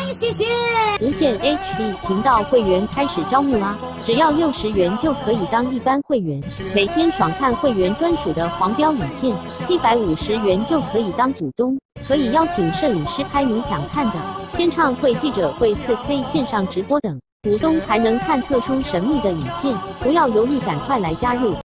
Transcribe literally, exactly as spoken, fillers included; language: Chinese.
谢谢。 无限 H D 频道会员开始招募啦！只要六十元就可以当一般会员，每天爽看会员专属的黄标影片；七百五十元就可以当股东，可以邀请摄影师拍你想看的，签唱会、记者会、四 K 线上直播等。股东还能看特殊神秘的影片，不要犹豫，赶快来加入！